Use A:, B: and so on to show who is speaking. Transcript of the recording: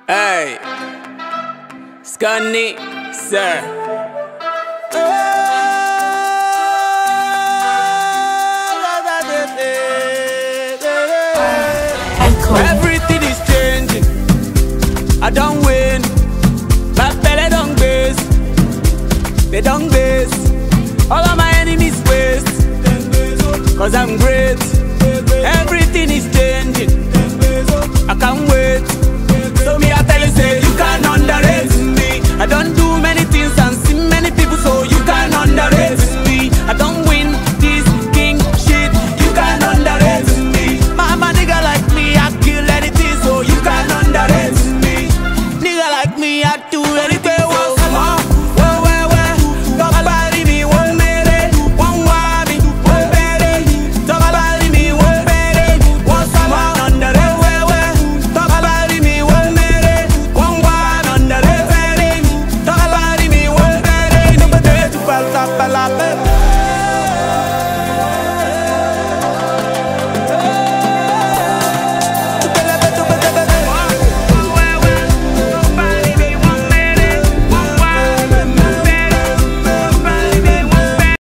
A: Hey, Scunny, sir. Everything is changing. I don't win. My belly don't base. They don't base. All of my enemies waste. Cause I'm